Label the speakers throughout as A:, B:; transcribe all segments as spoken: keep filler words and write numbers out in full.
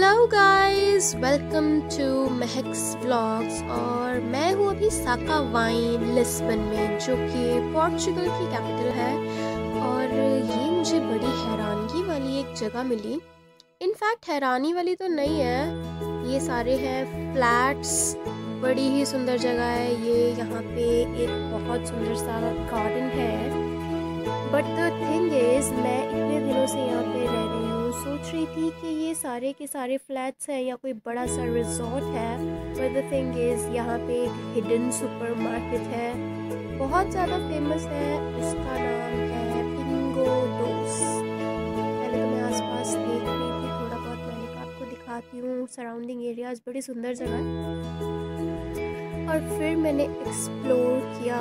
A: Hello guys, welcome to Mehak's vlogs. और मैं हूँ अभी साका वाइन लिस्बन में, जो कि पोर्चुगल की कैपिटल है। और ये मुझे बड़ी हैरानगी वाली एक जगह मिली। इनफैक्ट हैरानी वाली तो नहीं है, ये सारे हैं फ्लैट्स। बड़ी ही सुंदर जगह है ये। यहाँ पे एक बहुत सुंदर सा गार्डन है। बट द थिंग इज़, मैं इतने दिनों से यहाँ पे रह रही हूँ, सोच रही थी कि ये सारे के सारे फ्लैट्स हैं या कोई बड़ा सा रिजॉर्ट है। बट द थिंग इज़, यहाँ पे एक हिडन सुपर मार्केट है, बहुत ज़्यादा फेमस है। उसका नाम है पिंगो डोस। पहले तो मैं आसपास देख रही थी थोड़ा बहुत, मैंने कहा आपको दिखाती हूँ सराउंडिंग एरियाज। बड़ी सुंदर जगह है। और फिर मैंने एक्सप्लोर किया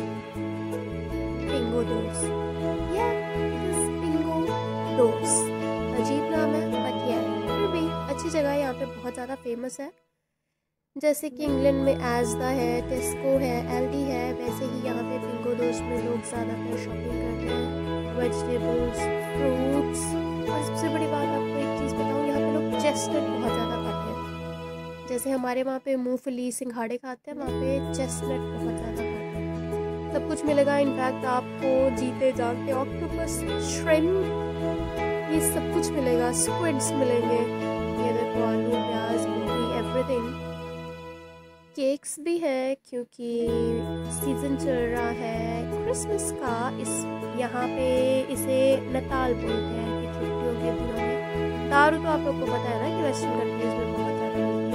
A: पिंगो डोस। या पिंगो डोस अजीब नाम है, बट ये फिर भी अच्छी जगह है। यहाँ पे बहुत ज़्यादा फेमस है। जैसे कि इंग्लैंड में एज़दा है, टेस्को है, एल्डी है, वैसे ही यहाँ पे पिंगो डोस में लोग ज़्यादातर शॉपिंग करते हैं, वेजिटेबल्स, फ्रूट्स। और सबसे बड़ी बात आपको एक चीज़ बताऊँ, यहाँ पे लोग चेस्टनट बहुत ज़्यादा खाते हैं। जैसे हमारे वहाँ पे मूँगफली सिंघाड़े खाते हैं, वहाँ पे चेस्टनट बहुत ज़्यादा खाते हैं। सब कुछ मिलेगा। इनफैक्ट आपको जीते जागते ऑक्टोपस, श्रिम्प, ये सब कुछ मिलेगा। स्क्विड्स मिलेंगे, ये देखो, आलू, प्याज, गोभी, एवरीथिंग। केक्स भी है क्योंकि सीजन चल रहा है क्रिसमस का। इस यहाँ पे इसे नताल बोलते हैं कि छुट्टियों के दिनों में। दारू तो आप लोग को पता है ना कि वेस्टर्न कंट्रीज में बहुत ज़्यादा मिलती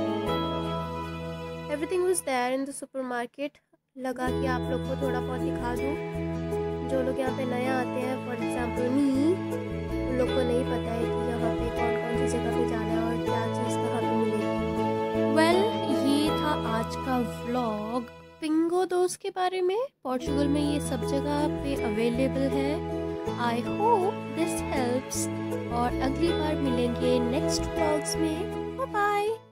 A: है। Everything was there in the supermarket. लगा कि आप लोग को थोड़ा बहुत दिखा दूँ। जो लोग यहाँ पे नए आते हैं, फॉर एग्जाम्पल मी, उन लोग को नहीं पता है कि यहाँ पे कौन कौन सी जगह पे जाना है और क्या चीज़ कहाँ पे मिलेगी। वेल well, ये था आज का व्लॉग पिंगो डोस के बारे में। पोर्चुगल में ये सब जगह पे अवेलेबल है। I hope this helps. और अगली बार मिलेंगे नेक्स्ट व्लॉग्स में। Bye bye.